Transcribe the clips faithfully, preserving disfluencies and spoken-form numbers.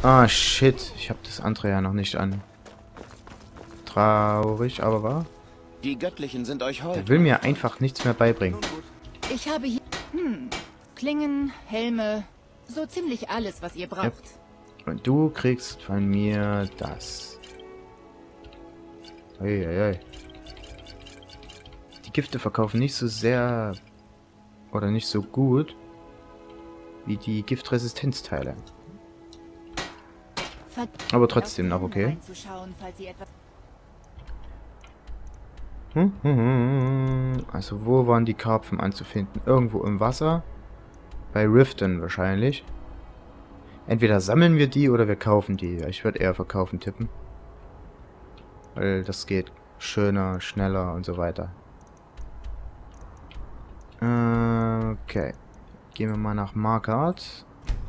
Ah, shit. Ich habe das andere ja noch nicht an. Traurig, aber wahr. Die Göttlichen sind euch hold. Er will mir einfach nichts mehr beibringen. Ich habe hier... Hm. Klingen, Helme, so ziemlich alles, was ihr braucht. Yep. Und du kriegst von mir das. Eieiei. Die Gifte verkaufen nicht so sehr oder nicht so gut wie die Giftresistenzteile. Aber trotzdem noch okay. Also wo waren die Karpfen anzufinden? Irgendwo im Wasser. Bei Riften wahrscheinlich. Entweder sammeln wir die oder wir kaufen die. Ich würde eher verkaufen tippen. Weil das geht schöner, schneller und so weiter. Okay. Gehen wir mal nach Markart.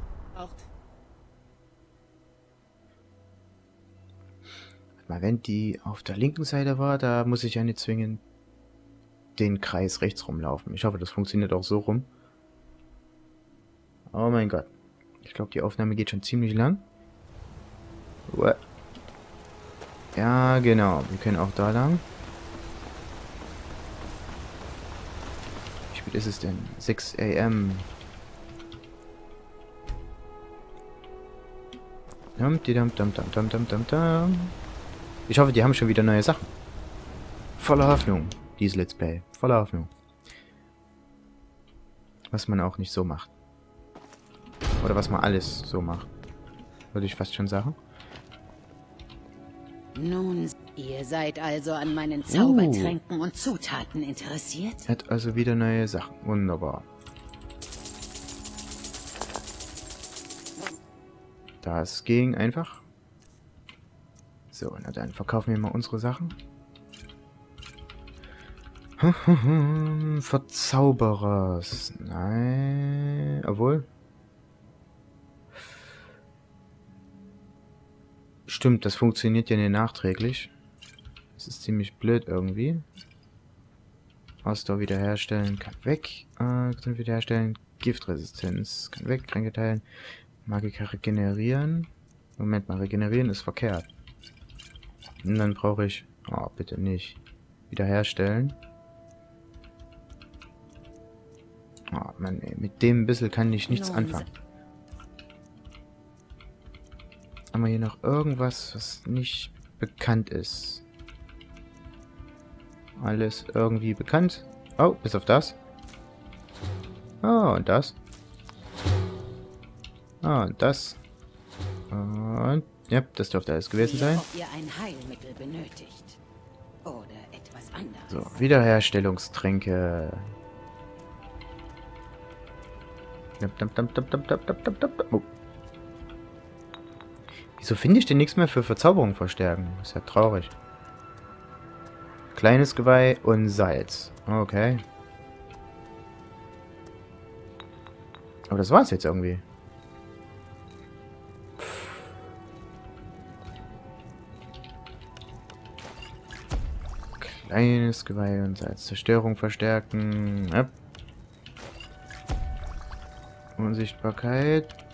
Mal, wenn die auf der linken Seite war, da muss ich ja nicht zwingend den Kreis rechts rumlaufen. Ich hoffe, das funktioniert auch so rum. Oh mein Gott. Ich glaube, die Aufnahme geht schon ziemlich lang. Uah. Ja, genau. Wir können auch da lang. Wie spät ist es denn? sechs A M Dum, di, dum, dum, dum, dum, dum, dum, dum. Ich hoffe, die haben schon wieder neue Sachen. Voller Hoffnung, dieses Let's Play. Voller Hoffnung. Was man auch nicht so macht. Oder was man alles so macht. Würde ich fast schon sagen. Nun, ihr seid also an meinen Zaubertränken uh. und Zutaten interessiert? Hat also wieder neue Sachen. Wunderbar. Das ging einfach. So, na dann verkaufen wir mal unsere Sachen. Verzauberers. Nein. Obwohl. Stimmt, das funktioniert ja nicht nachträglich. Das ist ziemlich blöd irgendwie. Ausdauer wiederherstellen, kann weg. Äh, wiederherstellen. Giftresistenz, kann weg. Kränke teilen. Magika regenerieren. Moment mal, regenerieren ist verkehrt. Und dann brauche ich... Oh, bitte nicht. Wiederherstellen. Oh, Mann, ey, mit dem bisschen kann ich nichts anfangen. Haben wir hier noch irgendwas, was nicht bekannt ist? Alles irgendwie bekannt. Oh, bis auf das. Oh, und das. Ah, und das. Und... Ja, das dürfte alles gewesen sein. Ob ihr ein Heilmittel benötigt. Oder etwas anderes. So, Wiederherstellungstränke. Oh. Wieso finde ich denn nichts mehr für Verzauberung verstärken? Ist ja traurig. Kleines Geweih und Salz. Okay. Aber das war's jetzt irgendwie. Kleines Geweih und Salz. Zerstörung verstärken. Ja. Unsichtbarkeit.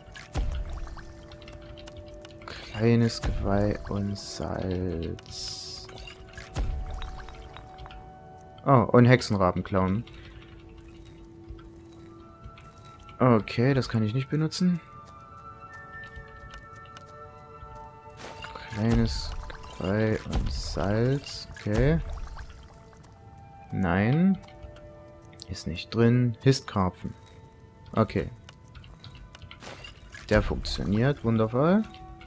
Kleines Geweih und Salz. Oh, und Hexenrabenklauen. Okay, das kann ich nicht benutzen. Kleines Geweih und Salz. Okay. Nein. Ist nicht drin. Histkarpfen. Okay. Der funktioniert. Wundervoll.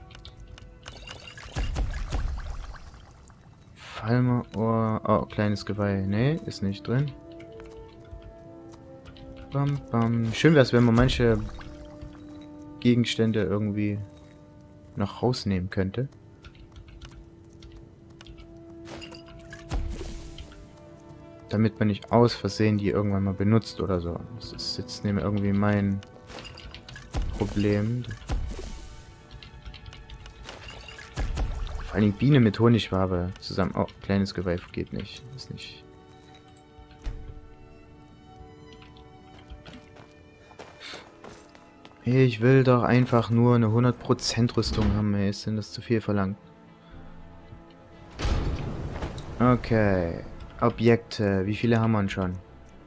Falmerohr. Oh, kleines Geweih. Nee, ist nicht drin. Bam, bam. Schön wäre es, wenn man manche Gegenstände irgendwie noch rausnehmen könnte. Damit man nicht aus Versehen die irgendwann mal benutzt oder so. Das ist jetzt nämlich irgendwie mein Problem. Vor allem Biene mit Honigwabe zusammen. Oh, kleines Geweih geht nicht. Ist nicht. Ich will doch einfach nur eine hundert Prozent Rüstung haben, ey. Ist denn das zu viel verlangt? Okay. Objekte. Wie viele haben wir denn schon?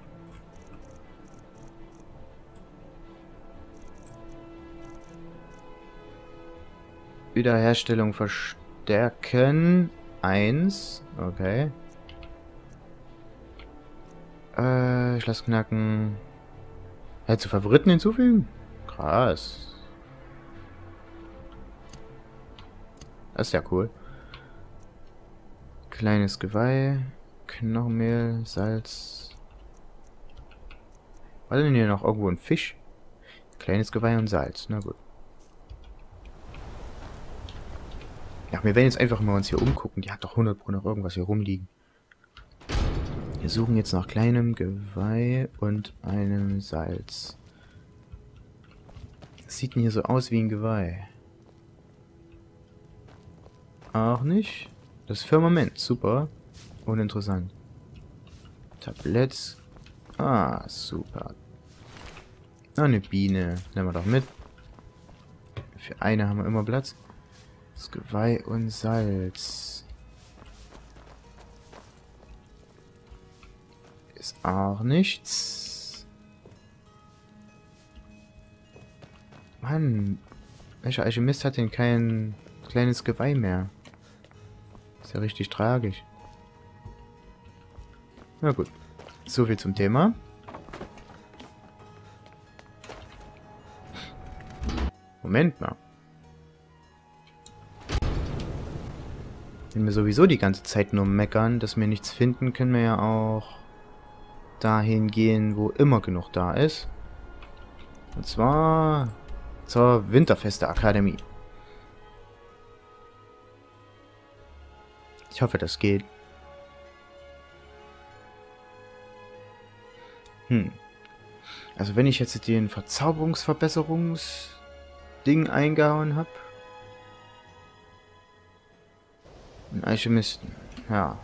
Wiederherstellung verstärken. Eins. Okay. Äh, ich lass knacken. Ja, zu Favoriten hinzufügen? Krass. Das ist ja cool. Kleines Geweih. Knochenmehl. Salz. War denn hier noch irgendwo ein Fisch? Kleines Geweih und Salz. Na gut. Ja, wir werden jetzt einfach mal uns hier umgucken. Die hat doch hundert Pro noch irgendwas hier rumliegen. Wir suchen jetzt nach kleinem Geweih und einem Salz. Das sieht denn hier so aus wie ein Geweih. Auch nicht. Das Firmament. Super. Uninteressant. Tabletts. Ah, super. Ah, eine Biene. Nehmen wir doch mit. Für eine haben wir immer Platz. Das Geweih und Salz. Ist auch nichts. Mann. Welcher Alchemist hat denn kein kleines Geweih mehr? Ist ja richtig tragisch. Na gut. So viel zum Thema. Moment mal. Wenn wir sowieso die ganze Zeit nur meckern, dass wir nichts finden, können wir ja auch dahin gehen, wo immer genug da ist. Und zwar zur Winterfeste Akademie. Ich hoffe, das geht. Hm. Also wenn ich jetzt den Verzauberungsverbesserungsding eingehauen habe. Ein Alchemisten. Ja.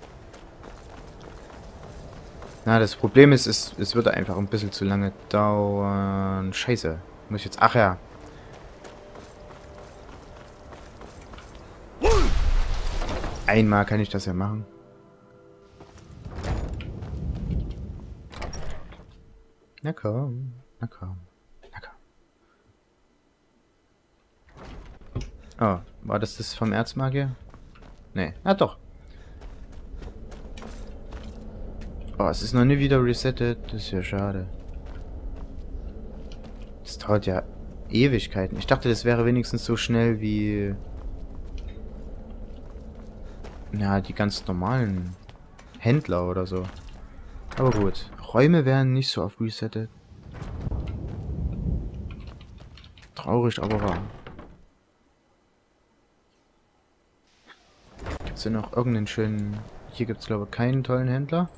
Na, das Problem ist, es, es wird einfach ein bisschen zu lange dauern. Scheiße. Muss ich jetzt... Ach ja. Einmal kann ich das ja machen. Na komm. Na komm. Na komm. Oh, war das das vom Erzmagier? Nee. Ah, doch. Oh, es ist noch nie wieder resettet. Das ist ja schade. Das dauert ja Ewigkeiten. Ich dachte, das wäre wenigstens so schnell wie... Ja, die ganz normalen Händler oder so. Aber gut. Räume werden nicht so oft resettet. Traurig, aber wahr. Gibt es denn noch irgendeinen schönen... Hier gibt es, glaube ich, keinen tollen Händler.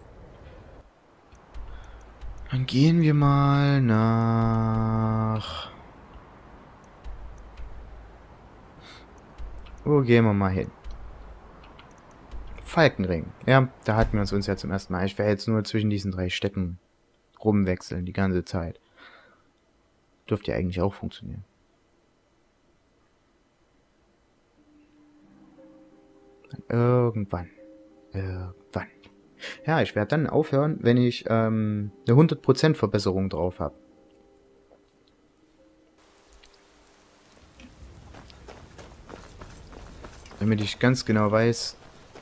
Dann gehen wir mal nach... Wo gehen wir mal hin? Falkenring. Ja, da hatten wir uns uns ja zum ersten Mal. Ich werde jetzt nur zwischen diesen drei Städten rumwechseln, die ganze Zeit. Dürfte ja eigentlich auch funktionieren. Dann irgendwann. Irgendwann. Ja, ich werde dann aufhören, wenn ich ähm, eine hundert Prozent Verbesserung drauf habe. Damit ich ganz genau weiß,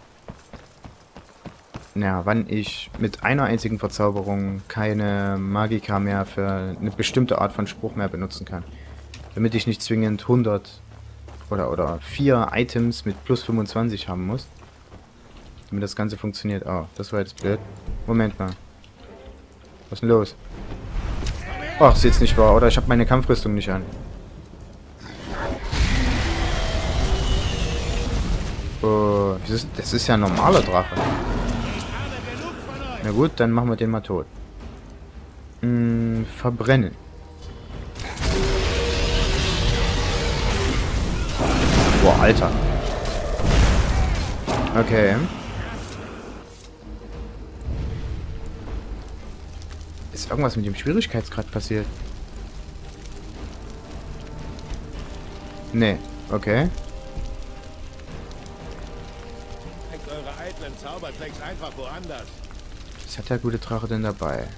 ja, wann ich mit einer einzigen Verzauberung keine Magika mehr für eine bestimmte Art von Spruch mehr benutzen kann. Damit ich nicht zwingend hundert oder, oder vier Items mit plus fünfundzwanzig haben muss. Damit das Ganze funktioniert. Oh, das war jetzt blöd. Moment mal. Was ist denn los? Ach, ist jetzt nicht wahr, oder? Ich habe meine Kampfrüstung nicht an. Oh, das ist ja ein normaler Drache. Na gut, dann machen wir den mal tot. Hm, verbrennen. Boah, Alter. Okay. Ist irgendwas mit dem Schwierigkeitsgrad passiert? Nee, okay. Steckt eure eitlen Zaubertricks einfach woanders. Was hat der gute Drache denn dabei?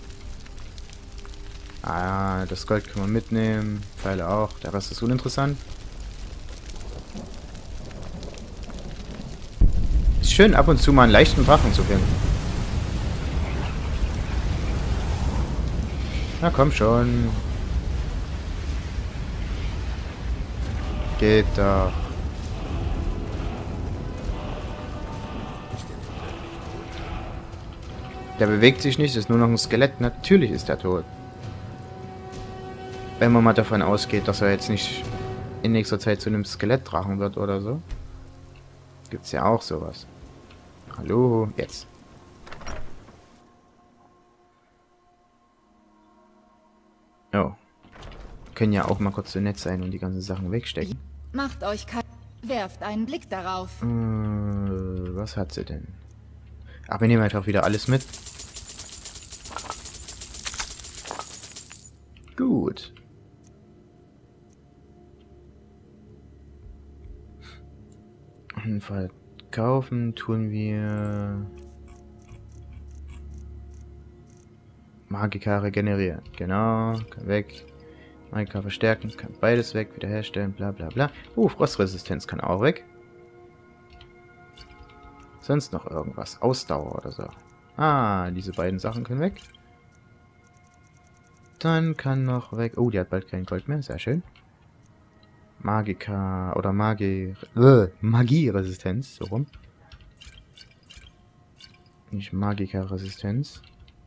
Ah, das Gold kann man mitnehmen. Pfeile auch. Der Rest ist uninteressant. Ist schön, ab und zu mal einen leichten Drachen zu finden. Na komm schon. Geht doch. Der bewegt sich nicht, ist nur noch ein Skelett. Natürlich ist er tot. Wenn man mal davon ausgeht, dass er jetzt nicht in nächster Zeit zu einem Skelettdrachen wird oder so. Gibt's ja auch sowas. Hallo, jetzt. Oh. Können ja auch mal kurz so nett sein und die ganzen Sachen wegstecken. Macht euch kein... Werft einen Blick darauf. Äh, was hat sie denn? Ach, wir nehmen einfach wieder alles mit. Gut. Und verkaufen tun wir... Magika regenerieren. Genau, kann weg. Magika verstärken, kann beides weg, wiederherstellen, bla bla bla. Uh, Frostresistenz kann auch weg. Sonst noch irgendwas. Ausdauer oder so. Ah, diese beiden Sachen können weg. Dann kann noch weg... Oh, die hat bald kein Gold mehr. Sehr schön. Magika oder Magie... Äh, Magie-Resistenz. So rum. Nicht Magika-Resistenz.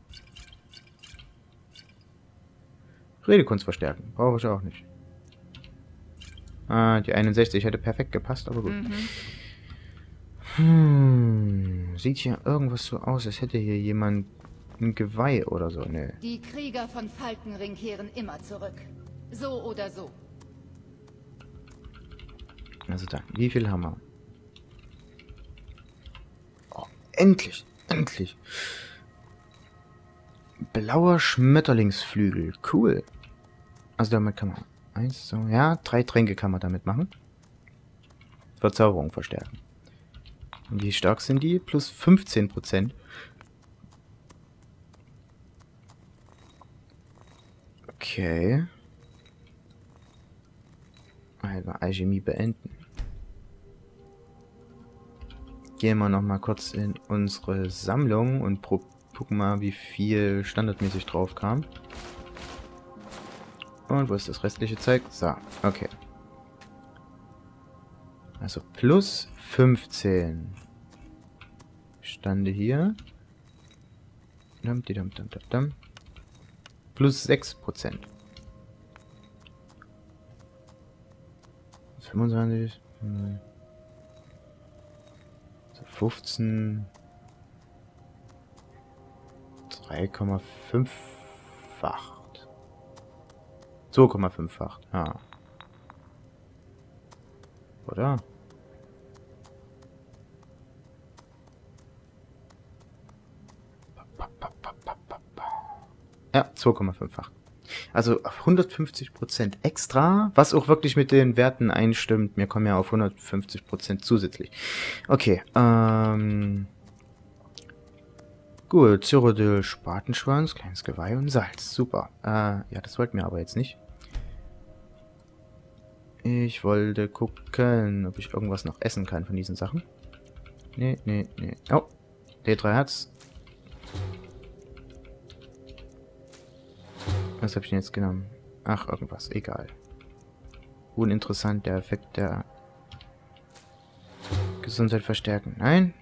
Redekunst verstärken. Brauche ich auch nicht. Ah, die einundsechzig hätte perfekt gepasst, aber gut. Mhm. Hm, sieht hier irgendwas so aus, als hätte hier jemand ein Geweih oder so. Ne. Die Krieger von Falkenring kehren immer zurück. So oder so. Also dann, wie viel haben wir? Oh, endlich, endlich. Blauer Schmetterlingsflügel, cool. Also damit kann man eins, so, ja, drei Tränke kann man damit machen. Verzauberung verstärken. Und wie stark sind die? Plus fünfzehn Prozent. Okay. Also Alchemie beenden. Gehen wir noch mal kurz in unsere Sammlung und gucken mal, wie viel standardmäßig drauf kam. Und wo ist das restliche Zeug? So, okay. Also plus fünfzehn. Stande hier. Dum, dum, dum, dum, dum. Plus sechs Prozent. fünfundzwanzig. Hm. So fünfzehn. drei Komma fünf-facht. zwei Komma fünf-facht. Ja. Oder? Ja, zwei Komma fünf-facht. Also auf hundertfünfzig Prozent extra, was auch wirklich mit den Werten einstimmt. Wir kommen ja auf hundertfünfzig Prozent zusätzlich. Okay, ähm... gut, Cyrodiil, Spatenschwanz, kleines Geweih und Salz. Super. Äh, ja, das wollten wir aber jetzt nicht. Ich wollte gucken, ob ich irgendwas noch essen kann von diesen Sachen. Nee, nee, nee. Oh, D drei Herz. Was habe ich denn jetzt genommen? Ach, irgendwas. Egal. Uninteressant, der Effekt der Gesundheit verstärken. Nein.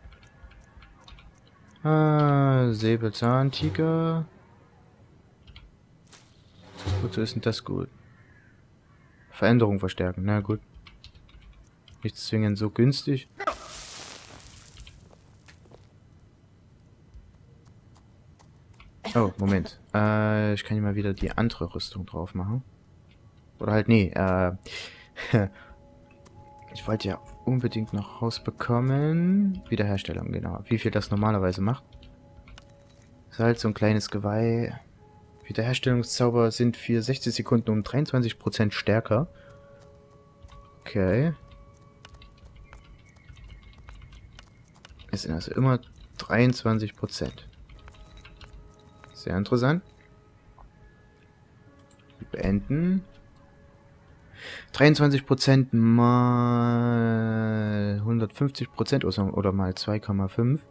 Ah, Säbelzahntiger. Wozu ist denn das gut? Veränderung verstärken. Na gut. Nicht zwingend so günstig. Oh, Moment. Äh, ich kann hier mal wieder die andere Rüstung drauf machen. Oder halt, nee, äh... ich wollte ja unbedingt noch rausbekommen. Wiederherstellung, genau. Wie viel das normalerweise macht. Salz und kleines Geweih. Wiederherstellungszauber sind für sechzig Sekunden um dreiundzwanzig Prozent stärker. Okay. Es sind also immer dreiundzwanzig Prozent. Sehr interessant. Wir beenden. dreiundzwanzig Prozent mal hundertfünfzig Prozent oder mal zwei Komma fünf.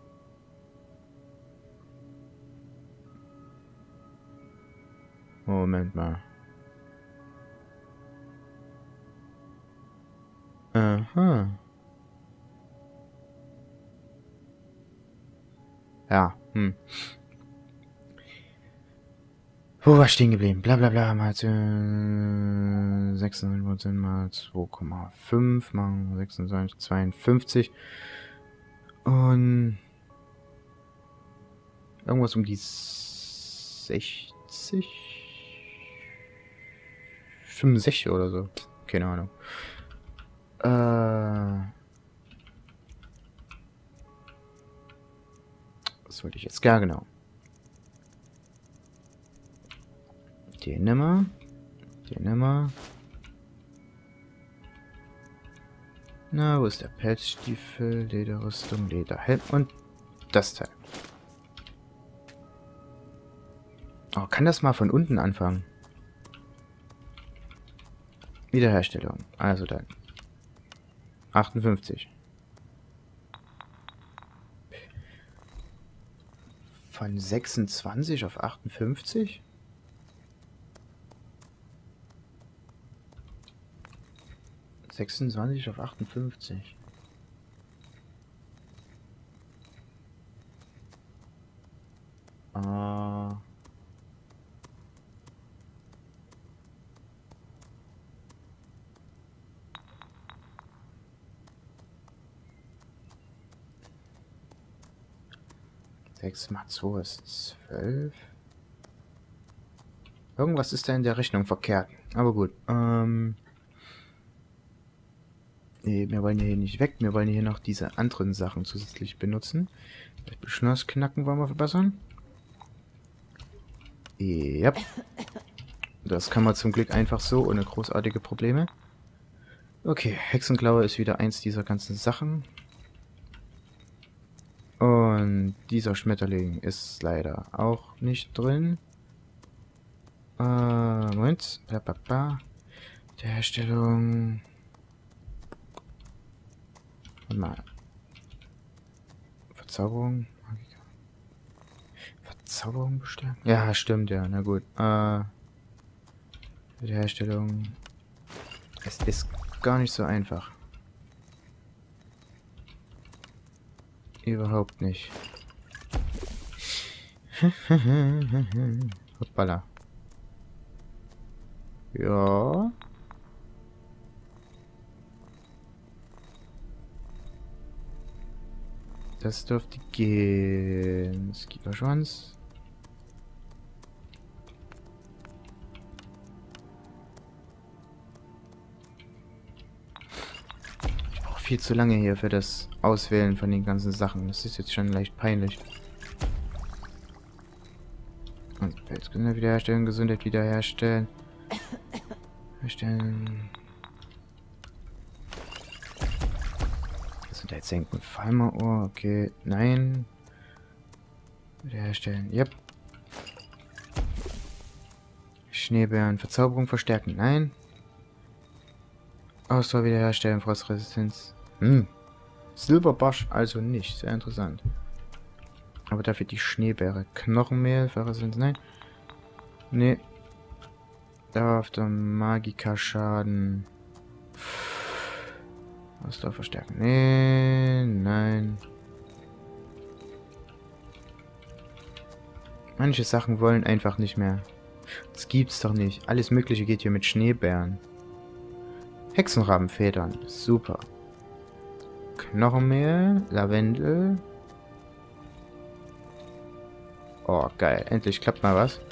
Moment mal. Aha. Ja, hm. Wo war stehen geblieben? Blablabla bla, bla, mal äh, sechsundneunzig Prozent mal zwei Komma fünf mal sechsundzwanzig, zweiundfünfzig. Und irgendwas um die sechzig? fünfundsechzig oder so. Keine Ahnung. Äh. Was wollte ich jetzt? Ja, genau. Den nehmen wir. Den nehmen wir. Na, wo ist der Pelzstiefel? Lederrüstung, Lederhelm und das Teil. Oh, kann das mal von unten anfangen? Wiederherstellung. Also dann. achtundfünfzig. Von sechsundzwanzig auf achtundfünfzig? sechsundzwanzig auf achtundfünfzig. Ah. sechs mal zwei ist zwölf. Irgendwas ist da in der Rechnung verkehrt. Aber gut. Ähm. Nee, wir wollen hier nicht weg. Wir wollen hier noch diese anderen Sachen zusätzlich benutzen. Das Beschlussknacken wollen wir verbessern. Ja. Das kann man zum Glück einfach so, ohne großartige Probleme. Okay, Hexenklaue ist wieder eins dieser ganzen Sachen. Und dieser Schmetterling ist leider auch nicht drin. Äh, Moment. Der Herstellung. Warte mal. Verzauberung. Verzauberung bestellen? Ja, stimmt, ja. Na gut. Äh, der Herstellung. Es ist gar nicht so einfach. Überhaupt nicht. Hoppala. Ja. Das dürfte gehen. Skipperschwanz. Ich brauche viel zu lange hier für das Auswählen von den ganzen Sachen. Das ist jetzt schon leicht peinlich. Und Pelzgesundheit wiederherstellen, Gesundheit wiederherstellen. Herstellen. Gesundheit senken, Falmerohr, okay, nein. Wiederherstellen, yep. Schneebären, Verzauberung verstärken, nein. Ausdauer wiederherstellen, Frostresistenz. Hm. Silberbarsch also nicht, sehr interessant. Aber dafür die Schneebäre. Knochenmehl, Verresistenz, nein. Nee. Auf der Magika-Schaden. Ausdauer verstärken. Nee, nein. Manche Sachen wollen einfach nicht mehr. Das gibt's doch nicht. Alles Mögliche geht hier mit Schneebären. Hexenrabenfedern. Super. Knochenmehl, Lavendel. Oh, geil. Endlich klappt mal was.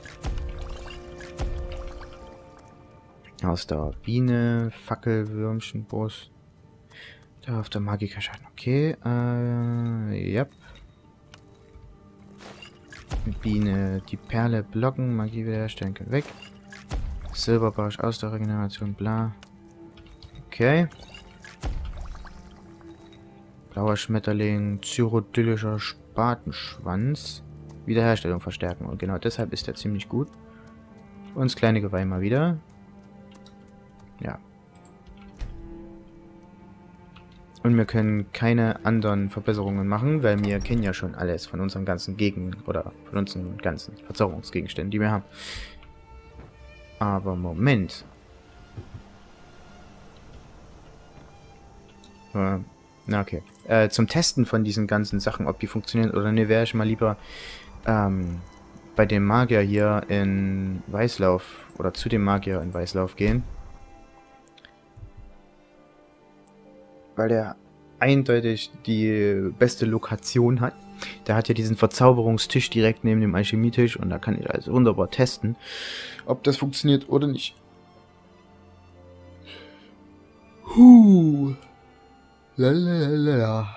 Ausdauer, Biene, Fackelwürmchen, Brust. Da auf der Magikerschaden. Okay, äh, ja. Biene, die Perle blocken, Magie wiederherstellen können weg. Silberbarsch, Ausdauerregeneration, bla. Okay. Blauer Schmetterling, cyrodilischer Spatenschwanz. Wiederherstellung verstärken. Und genau deshalb ist der ziemlich gut. Und das kleine Geweih mal wieder. Ja. Und wir können keine anderen Verbesserungen machen, weil wir kennen ja schon alles von unseren ganzen Gegen- oder von unseren ganzen Verzauberungsgegenständen, die wir haben. Aber Moment. Äh, na okay. Äh, zum Testen von diesen ganzen Sachen, ob die funktionieren oder ne, wäre ich mal lieber ähm, bei dem Magier hier in Weißlauf oder zu dem Magier in Weißlauf gehen. Weil der eindeutig die beste Lokation hat. Der hat ja diesen Verzauberungstisch direkt neben dem Alchemietisch und da kann ich also wunderbar testen, ob das funktioniert oder nicht. Huh. Lalalala.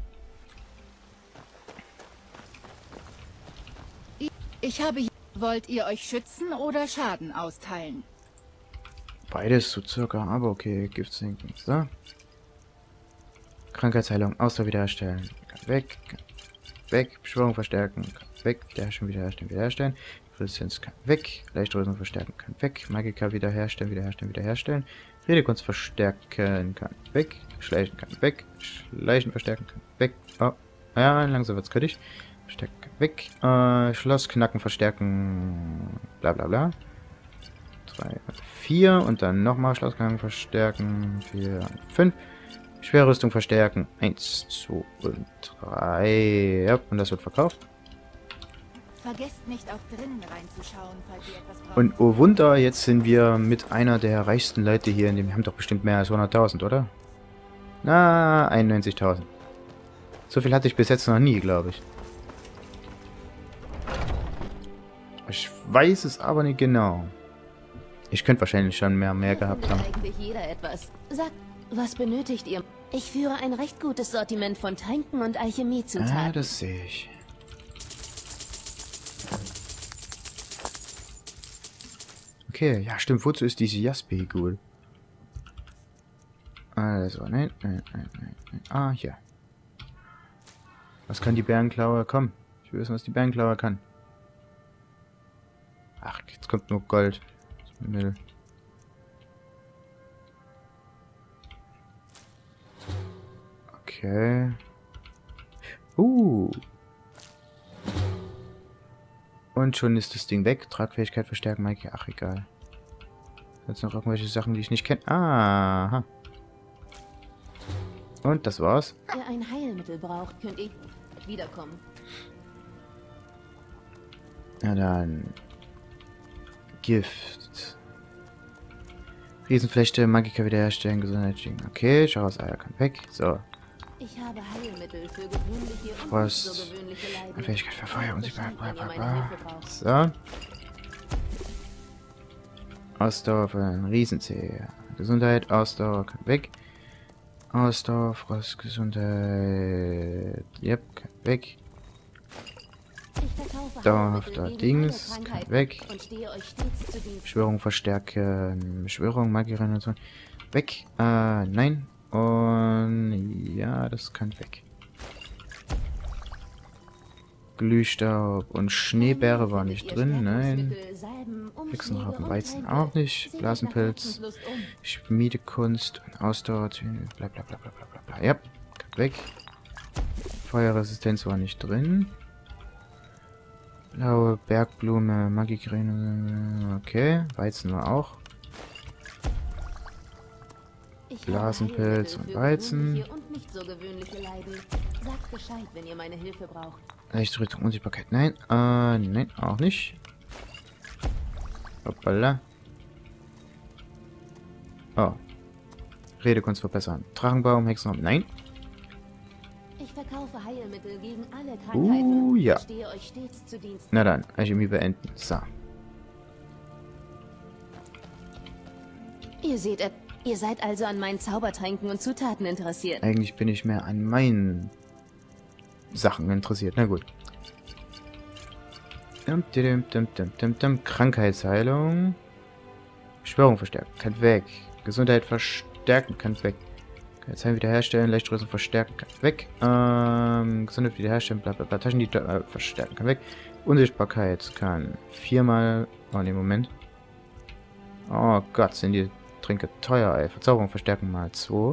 Ich habe hier... Wollt ihr euch schützen oder Schaden austeilen? Beides so circa, aber okay, Gift sinken. So. Krankheitsheilung, Ausdauer wiederherstellen. Kann weg, kann weg. Beschwörung verstärken, kann weg. Wiederherstellen, wiederherstellen, wiederherstellen. Resistenz kann weg. Leichtrüstung verstärken, kann weg. Magika wiederherstellen, wiederherstellen, wiederherstellen. Redekunst verstärken, kann weg. Schleichen kann weg. Schleichen verstärken, kann weg. Oh, ja, langsam wird's kritisch. Verstärken kann weg. Äh, Schloss knacken, verstärken. Bla bla bla. drei, vier und dann nochmal Schlossknacken verstärken. vier, fünf. Schwerrüstung verstärken. eins, zwei und drei. Ja, und das wird verkauft. Vergesst nicht auch drinnen reinzuschauen, falls ihr etwas braucht. Und oh Wunder, jetzt sind wir mit einer der reichsten Leute hier in dem... Wir haben doch bestimmt mehr als hunderttausend, oder? Na, einundneunzigtausend. So viel hatte ich bis jetzt noch nie, glaube ich. Ich weiß es aber nicht genau. Ich könnte wahrscheinlich schon mehr mehr gehabt haben. Eigentlich jeder etwas. Sagt, was benötigt ihr? Ich führe ein recht gutes Sortiment von Tränken und Alchemiezutaten. Ah, das sehe ich. Okay, ja stimmt. Wozu ist diese Jaspi gut? Also, nein, nein, nein, nein, nein. Ah, hier. Was kann die Bärenklaue? Komm, ich will wissen, was die Bärenklaue kann. Ach, jetzt kommt nur Gold. Müll. Okay. Uh. Und schon ist das Ding weg. Tragfähigkeit verstärken, Mike. Ach, egal. Jetzt noch irgendwelche Sachen, die ich nicht kenne. Aha. Und das war's. Wenn ihr ein Heilmittel braucht, könnt ihr wiederkommen. Na dann. Gift. Riesenflechte, Magika wiederherstellen, Gesundheit. Okay, Schauerseier kann weg. So. Ich habe Heilmittel für gewöhnliche und Frost. nicht so gewöhnliche Leiden. Fähigkeit für Feuer und sie bla bla bla bla. So. Ausdauer für einen Riesenzeh. Gesundheit, Ausdauer kann weg. Ausdauer, Frost, Gesundheit. Yep, kann weg. Dauerhafter Dings, kann weg. Beschwörung verstärken. Beschwörung, Magierin und so. Weg. Äh, nein. Und ja, das kann weg. Glühstaub und Schneebeere war nicht drin, nein. Hexenrappen, Weizen auch nicht. Blasenpilz, Schmiedekunst und Ausdauer, bla bla bla bla bla bla. Ja, kann weg. Feuerresistenz war nicht drin. Blaue Bergblume, Magiegrün, okay. Weizen war auch. Blasenpilz und Weizen. Leichtrüstung, Unsichtbarkeit, nein. Äh, nein, auch nicht. Hoppala. Oh. Redekunst verbessern. Drachenbaum, Hexenraum, nein. Ich verkaufe Heilmittel gegen alle Krankheiten. Uh, ja. Ich stehe euch stets zu Dienst. Na dann, Alchemie beenden. So. Ihr seht, ihr seid also an meinen Zaubertränken und Zutaten interessiert. Eigentlich bin ich mehr an meinen Sachen interessiert. Na gut. Dum, dum, dum, dum, dum, dum. Krankheitsheilung. Beschwörung verstärken. Kann weg. Gesundheit verstärken. verstärken kann weg. Zeit wiederherstellen, Lechtstößen verstärken kann weg. Ähm, Gesundheit wiederherstellen, bla bla bla. Taschen, die äh, verstärken kann weg. Unsichtbarkeit kann viermal. Oh ne, Moment. Oh Gott, sind die Tränke teuer, ey. Verzauberung verstärken mal zwei.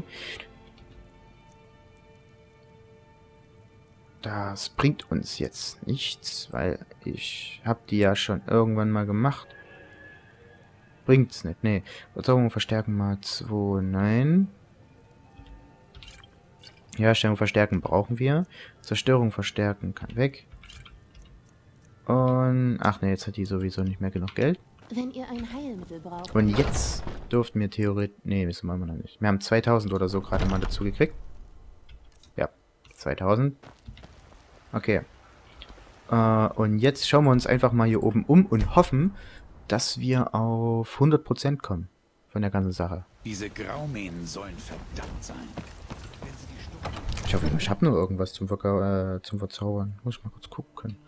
Das bringt uns jetzt nichts, weil ich habe die ja schon irgendwann mal gemacht. Bringt's nicht, nee. Verzauberung verstärken mal zwei, nein. Herstellung verstärken brauchen wir. Zerstörung verstärken kann weg. Und... Ach ne, jetzt hat die sowieso nicht mehr genug Geld. Wenn ihr ein Heilmittel braucht. Und jetzt durften wir theoretisch... Ne, wissen wir noch nicht. Wir haben zweitausend oder so gerade mal dazu gekriegt. Ja, zweitausend. Okay. Äh, und jetzt schauen wir uns einfach mal hier oben um und hoffen, dass wir auf hundert Prozent kommen von der ganzen Sache. Diese Graumähnen sollen verdammt sein. Ich hoffe, ich habe nur irgendwas zum, Ver äh, zum Verzaubern. Muss ich mal kurz gucken.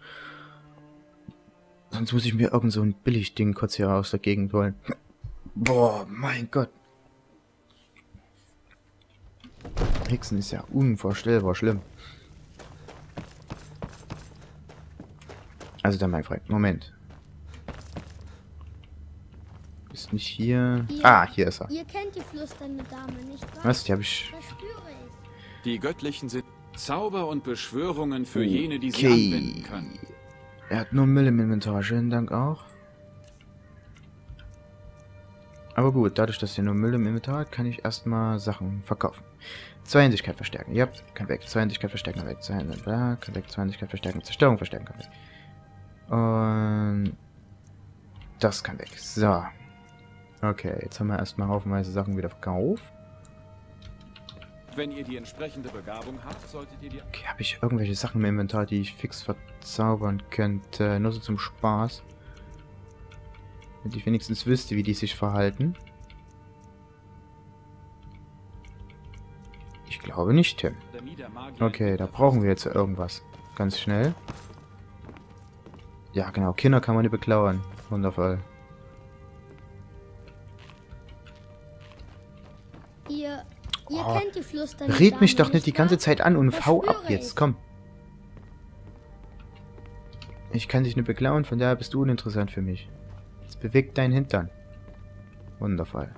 Sonst muss ich mir irgend so ein Billigding kurz hier aus der Gegend holen. Boah, mein Gott. Hexen ist ja unvorstellbar schlimm. Also dann, mein Freund. Moment. Ist nicht hier... Ihr, ah, hier ist er. Ihr kennt die flüsternde Dame, nicht wahr? Was? Die habe ich... Verspüre ich. Die Göttlichen sind Zauber und Beschwörungen für jene, die sie Okay. anwenden können. Er hat nur Müll im Inventar. Schönen Dank auch. Aber gut, dadurch, dass er nur Müll im Inventar hat, kann ich erstmal Sachen verkaufen. Zweihandigkeit verstärken. Ja, kann weg. Zweihandigkeit verstärken, kann weg. Zweihandigkeit, kann weg. Zweihandigkeit verstärken. Zerstörung verstärken, kann weg. Und das kann weg. So. Okay, jetzt haben wir erstmal haufenweise Sachen wieder verkauft. Wenn ihr die entsprechende Begabung habt, solltet ihr die... Okay, habe ich irgendwelche Sachen im Inventar, die ich fix verzaubern könnte? Nur so zum Spaß. Damit ich wenigstens wüsste, wie die sich verhalten. Ich glaube nicht, Tim. Okay, da brauchen wir jetzt irgendwas. Ganz schnell. Ja, genau. Kinder kann man nicht beklauen. Wundervoll. Ihr, ihr Oh, kennt die flüsternde red mich Dame, doch nicht die ganze wahr? Zeit an und hau ab Verspüre jetzt. ich. Komm. Ich kann dich nicht beklauen, von daher bist du uninteressant für mich. Jetzt bewegt dein Hintern. Wundervoll.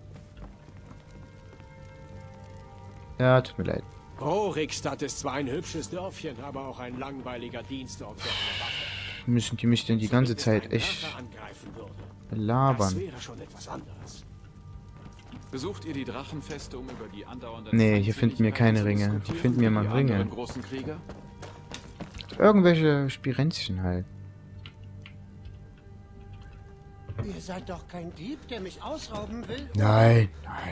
Ja, tut mir leid. Rorikstadt ist zwar ein hübsches Dörfchen, aber auch ein langweiliger Dienstort für eine Wache. Müssen die mich denn die ganze Zeit echt Drache angreifen würde. Das labern? wäre schon etwas anderes. Besucht ihr die Drachenfeste, um über die andauernde... Nee, hier finden wir keine Ringe. Hier finden wir mal die Ringe. anderen großen Krieger? Irgendwelche Spirenzchen halt. Ihr seid doch kein Dieb, der mich ausrauben will? Nein, nein.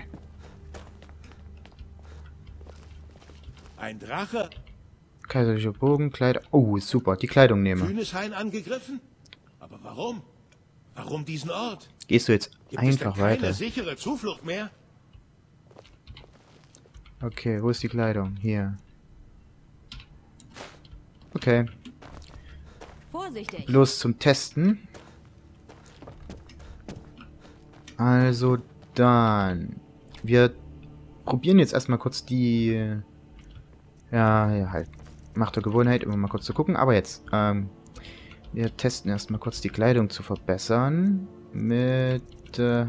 Ein Drache? Kaiserlicher Bogen, Kleider. Oh, super. Die Kleidung nehmen. Kühneshain angegriffen? Aber warum? Warum diesen Ort? Gehst du jetzt Gibt es einfach denn keine weiter? sichere Zuflucht mehr? Okay, wo ist die Kleidung? Hier. Okay. Vorsichtig. Los zum Testen. Also dann. Wir probieren jetzt erstmal kurz die... Ja, ja, halt. Macht der Gewohnheit, immer mal kurz zu gucken. Aber jetzt, ähm... wir testen erstmal kurz die Kleidung zu verbessern. Mit, äh...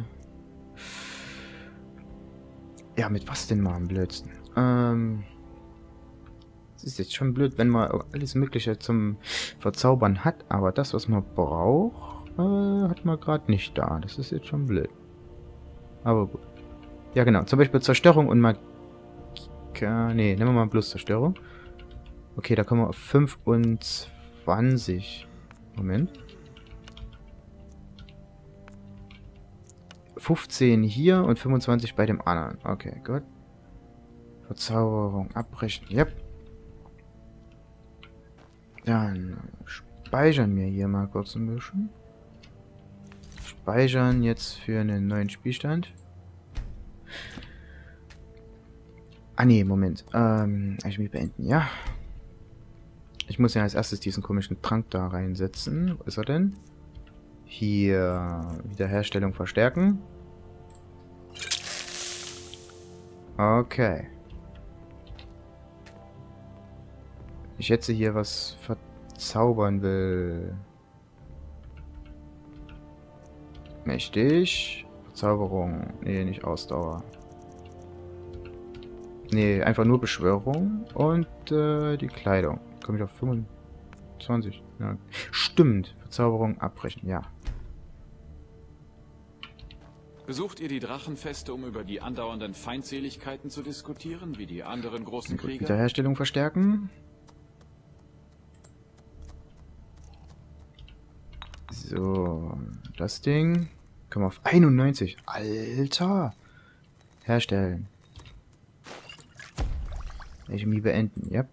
ja, mit was denn mal am blödsten? Ähm... Es ist jetzt schon blöd, wenn man alles Mögliche zum Verzaubern hat, aber das, was man braucht, äh, hat man gerade nicht da. Das ist jetzt schon blöd. Aber gut. Ja, genau. Zum Beispiel Zerstörung und Magie. Ne, nehmen wir mal bloß Zerstörung. Okay, da kommen wir auf fünfundzwanzig. Moment. fünfzehn hier und fünfundzwanzig bei dem anderen. Okay, gut. Verzauberung abbrechen. Yep. Dann speichern wir hier mal kurz ein bisschen. Speichern jetzt für einen neuen Spielstand. Ah ne, Moment. Ähm, ich will beenden, ja. Ich muss ja als erstes diesen komischen Trank da reinsetzen. Wo ist er denn? Hier Wiederherstellung verstärken. Okay. Ich jetzt hier was verzaubern will. Mächtig. Verzauberung. Nee, nicht Ausdauer. Nee, einfach nur Beschwörung und äh, die Kleidung. Komme ich auf fünfundzwanzig? Ja. Stimmt. Verzauberung abbrechen, ja. Besucht ihr die Drachenfeste, um über die andauernden Feindseligkeiten zu diskutieren, wie die anderen großen Krieger? Wiederherstellung verstärken. So, das Ding. Kommen wir auf einundneunzig. Alter! Herstellen. Chemie beenden, ja.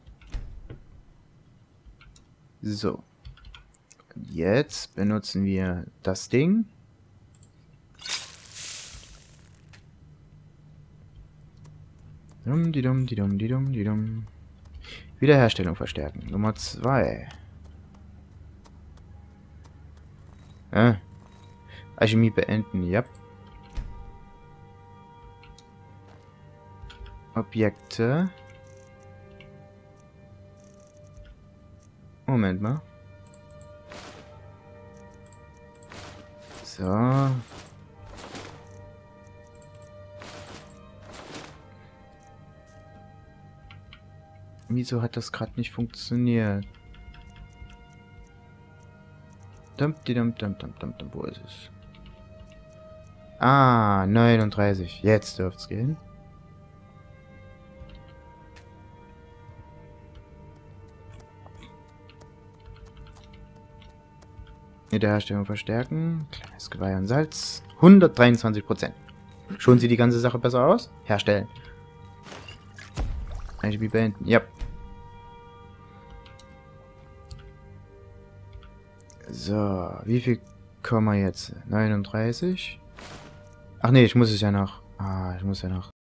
So. Jetzt benutzen wir das Ding. Dum, die dum, die dum, die dum, die dum. Wiederherstellung verstärken. Nummer zwei. Äh. Alchemie beenden, ja. Objekte. Moment mal. So. Wieso hat das gerade nicht funktioniert? Dum, die dum, dum, dum, dum, dum. Wo ist es? Ah, neununddreißig. Jetzt dürfte es gehen. Wiederherstellung verstärken. Kleines Geweih und Salz. hundertdreiundzwanzig Prozent. Schon sieht die ganze Sache besser aus? Herstellen. Eigentlich beenden. Ja. So, wie viel kommen wir jetzt? neununddreißig? Ach nee, ich muss es ja noch. Ah, ich muss ja noch